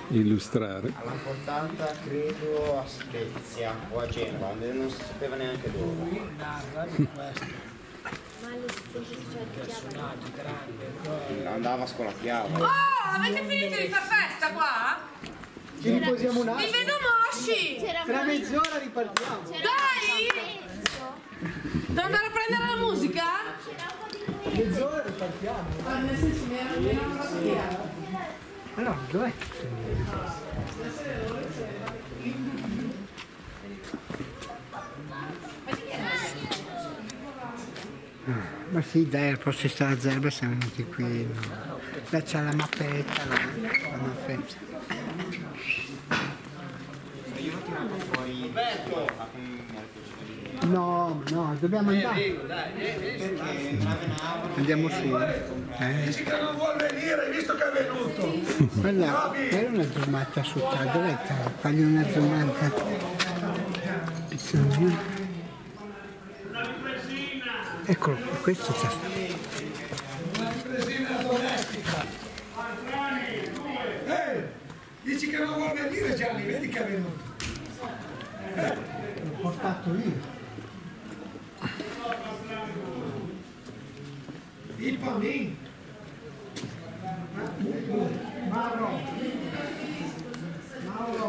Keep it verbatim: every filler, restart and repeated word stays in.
illustrare. Alla portata credo a Spezia o a Genova, non si sapeva neanche dove. Andava a scuola chiave. Oh, avete finito di far festa qua? Ci riposiamo un Vi attimo. vedo mosci! Tra mezz'ora ripartiamo. Dai! Devo andare a prendere la musica? Mezz'ora ripartiamo. Allora, dov'è? Ma sì, dai, al posto di stare a Zerba siamo venuti qui. Là c'è la mappetta, la, la mappetta. Io ho tirato fuori Roberto. No, no, dobbiamo andare. Perché Andiamo su. Eh. Dici che non vuol venire, visto che è venuto. Quella, quella è una giornata su tal, dov'è? Fagli una giornata. Pizzone. Eccolo, questo c'è. Una ripresina domestica. Ehi, dici che non vuol venire Gianni, vedi che è venuto. L'ho portato io. Il bambino. Mauro. Mauro.